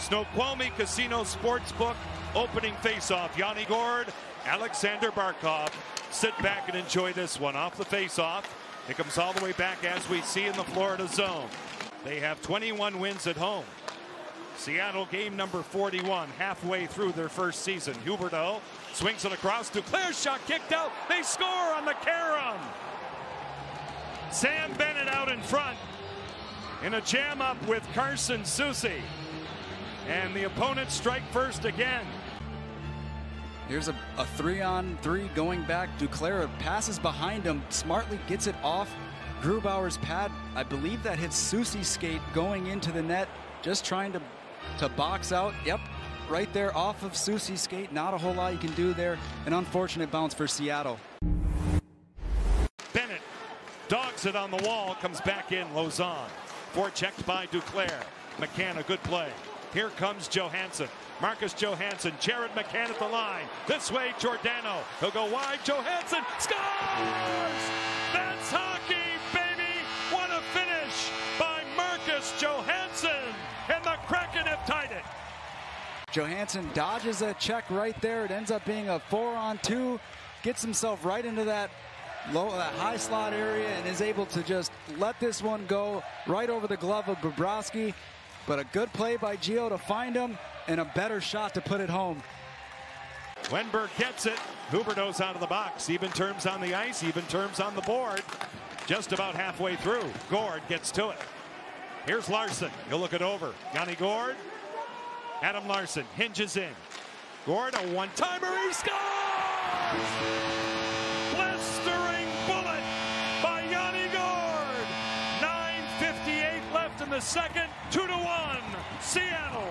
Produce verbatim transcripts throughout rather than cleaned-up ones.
Snoqualmie Casino Sportsbook opening faceoff. Yanni Gourde, Alexander Barkov. Sit back and enjoy this one. Off the faceoff. It comes all the way back as we see in the Florida zone. They have twenty-one wins at home. Seattle game number forty-one, halfway through their first season. Huberdeau swings it across. Duclair's shot kicked out. They score on the carom. Sam Bennett out in front in a jam up with Carson Soucy. And the opponents strike first again. Here's a, a three on three going back. Duclair passes behind him, smartly gets it off Grubauer's pad. I believe that hits Soucy's skate going into the net, just trying to, to box out. Yep, right there off of Soucy's skate. Not a whole lot you can do there. An unfortunate bounce for Seattle. Bennett dogs it on the wall, comes back in. Lauzon, forechecked by Duclair. McCann, a good play. Here comes Johansson. Marcus Johansson, Jared McCann at the line. This way, Giordano. He'll go wide. Johansson scores! That's hockey, baby! What a finish by Marcus Johansson! And the Kraken have tied it. Johansson dodges a check right there. It ends up being a four on two. Gets himself right into that low, that high slot area, and is able to just let this one go right over the glove of Bobrovsky. But a good play by Gio to find him, and a better shot to put it home. Wenberg gets it. Huberdeau's out of the box. Even terms on the ice, even terms on the board. Just about halfway through. Gourde gets to it. Here's Larson. He'll look it over. Yanni Gourde. Adam Larson hinges in. Gourde, a one-timer. He scores! Blistering bullet by Yanni Gourde. nine fifty-eight left in the second. Two to one. Seattle.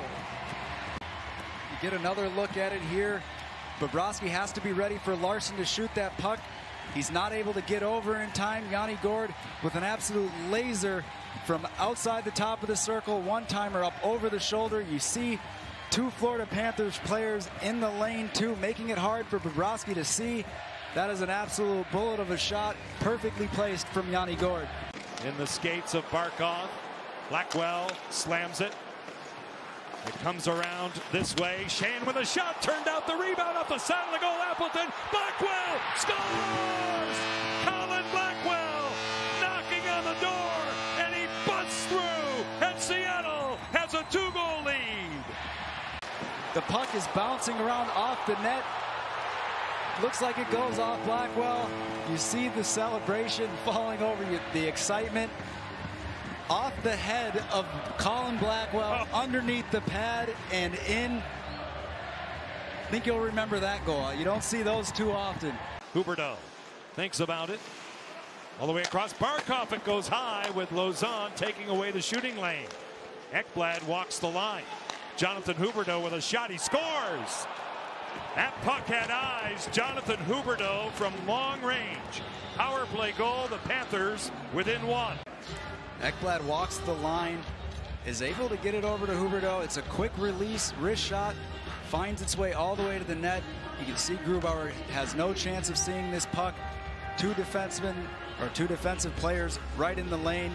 You get another look at it here. Bobrovsky has to be ready for Larson to shoot that puck. He's not able to get over in time. Yanni Gourde with an absolute laser from outside the top of the circle. One-timer up over the shoulder. You see two Florida Panthers players in the lane too, making it hard for Bobrovsky to see. That is an absolute bullet of a shot, perfectly placed from Yanni Gourde. In the skates of Barkov. Blackwell slams it. It comes around this way. Shane with a shot, turned out the rebound off the side of the goal. Appleton, Blackwell scores! Colin Blackwell knocking on the door, and he busts through, and Seattle has a two-goal lead. The puck is bouncing around off the net. Looks like it goes off Blackwell. You see the celebration falling over you, the excitement. Off the head of Colin Blackwell, oh. Underneath the pad and in. I think you'll remember that goal. You don't see those too often. Huberdeau thinks about it. All the way across. Barkov, it goes high with Lauzon taking away the shooting lane. Ekblad walks the line. Jonathan Huberdeau with a shot. He scores. That puck had eyes. Jonathan Huberdeau from long range. Power play goal. The Panthers within one. Ekblad walks the line, is able to get it over to Huberdeau. It's a quick release, wrist shot, finds its way all the way to the net. You can see Grubauer has no chance of seeing this puck. Two defensemen, or two defensive players right in the lane.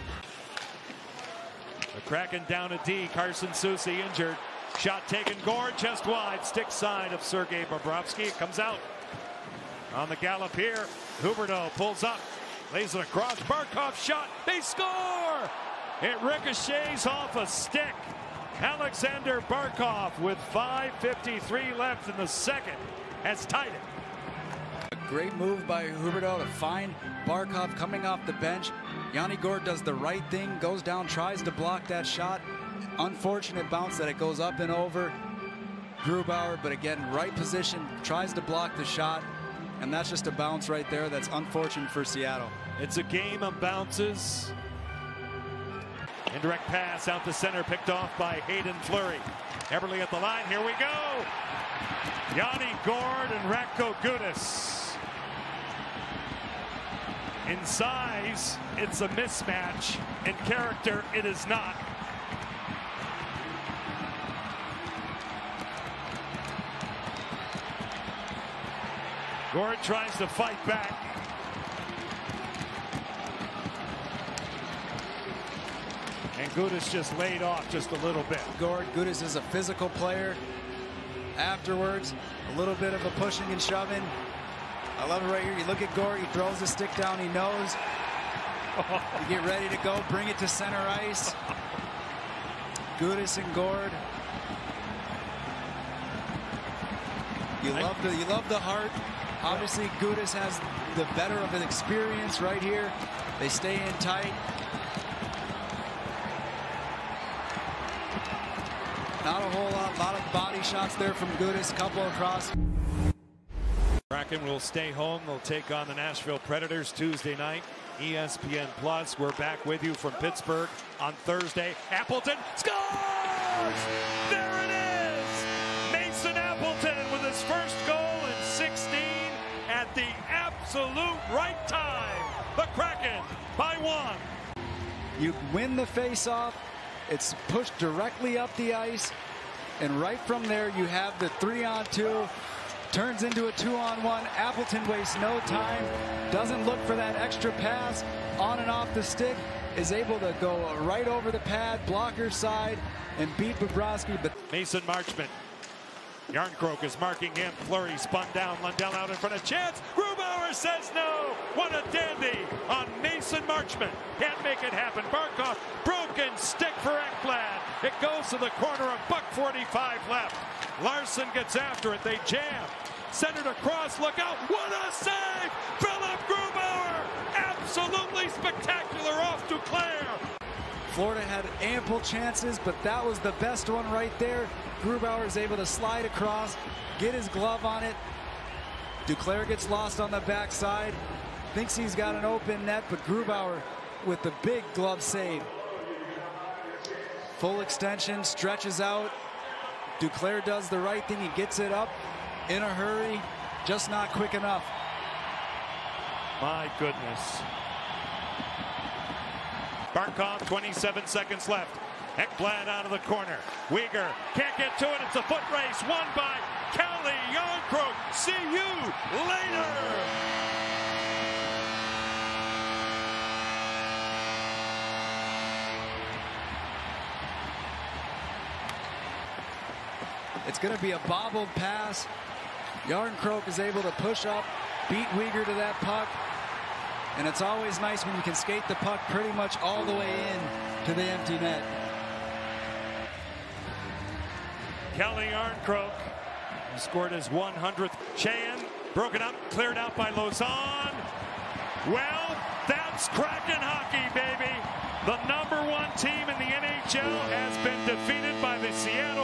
The Kraken down a D. Carson Soucy injured. Shot taken. Gourde just wide. Stick side of Sergei Bobrovsky. It comes out. On the gallop here, Huberdeau pulls up. Lays it across. Barkov shot. They score! It ricochets off a stick. Alexander Barkov with five fifty-three left in the second has tied it. A great move by Huberdeau to find Barkov coming off the bench. Yanni Gourde does the right thing, goes down, tries to block that shot. Unfortunate bounce that it goes up and over Grubauer, but again, right position, tries to block the shot. And that's just a bounce right there. That's unfortunate for Seattle. It's a game of bounces. Indirect pass out the center, picked off by Hayden Fleury. Eberle at the line. Here we go. Yanni Gourde and Ratko Gudas. In size, it's a mismatch. In character, it is not. Gourde tries to fight back. And Gudas just laid off just a little bit. Gord, Gudas is a physical player. Afterwards, a little bit of a pushing and shoving. I love it right here. You look at Gord, he throws the stick down, he knows. You get ready to go, bring it to center ice. Gudas and Gord. You love the you love the heart. Obviously, Gudas has the better of an experience right here. They stay in tight. Not a whole lot, lot of body shots there from Gudas, couple across. Kraken will stay home. They'll take on the Nashville Predators Tuesday night. E S P N Plus. We're back with you from Pittsburgh on Thursday. Appleton scores! There it is! Mason Appleton with his first goal in sixteen at the absolute right time. The Kraken by one. You win the face-off. It's pushed directly up the ice. And right from there, you have the three-on-two. Turns into a two-on-one. Appleton wastes no time. Doesn't look for that extra pass. On and off the stick. Is able to go right over the pad, blocker side, and beat Bobrovsky. But Mason Marchment. Yarncroke is marking him. Fleury spun down. Lundell out in front of chance. Grubauer says no. What a dandy on Mason Marchment. Can't make it happen. Barkov, broken stick for Ekblad. It goes to the corner of buck forty-five left. Larson gets after it. They jam. Send it across. Look out. What a save. Philip Grubauer. Absolutely spectacular off Duclair. Florida had ample chances, but that was the best one right there. Grubauer is able to slide across, get his glove on it. Duclair gets lost on the backside. Thinks he's got an open net, but Grubauer with the big glove save. Full extension, stretches out. Duclair does the right thing. He gets it up in a hurry, just not quick enough. My goodness. Barkov, twenty-seven seconds left. Ekblad out of the corner. Uyghur can't get to it. It's a foot race won by Calle Jarnkrok. See you later. It's going to be a bobbled pass. Jarnkrok is able to push up, beat Uyghur to that puck. And it's always nice when you can skate the puck pretty much all the way in to the empty net. Calle Jarnkrok scored his one hundredth. Chan broken up, cleared out by Lausanne. Well, that's Kraken hockey, baby. The number one team in the N H L has been defeated by the Seattle